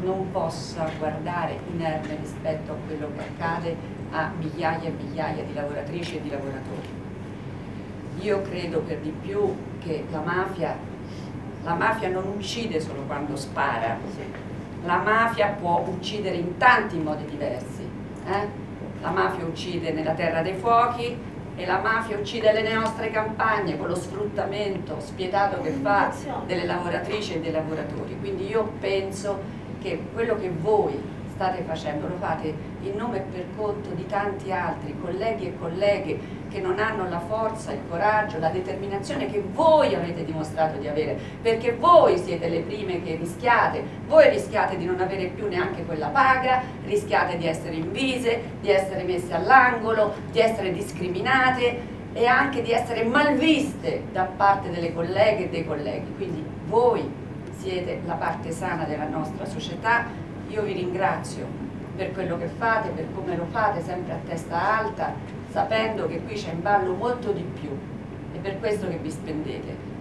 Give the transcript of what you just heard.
non possa guardare inerme rispetto a quello che accade a migliaia e migliaia di lavoratrici e di lavoratori. Io credo per di più che la mafia non uccide solo quando spara, la mafia può uccidere in tanti modi diversi. La mafia uccide nella terra dei fuochi e la mafia uccide le nostre campagne con lo sfruttamento spietato che fa delle lavoratrici e dei lavoratori. Quindi io penso che quello che voi state facendo lo fate in nome e per conto di tanti altri colleghi e colleghe che non hanno la forza, il coraggio, la determinazione che voi avete dimostrato di avere, perché voi siete le prime che rischiate, voi rischiate di non avere più neanche quella paga, rischiate di essere invise, di essere messe all'angolo, di essere discriminate e anche di essere malviste da parte delle colleghe e dei colleghi. Quindi voi siete la parte sana della nostra società. Io vi ringrazio per quello che fate, per come lo fate, sempre a testa alta, sapendo che qui c'è in ballo molto di più, è per questo che vi spendete.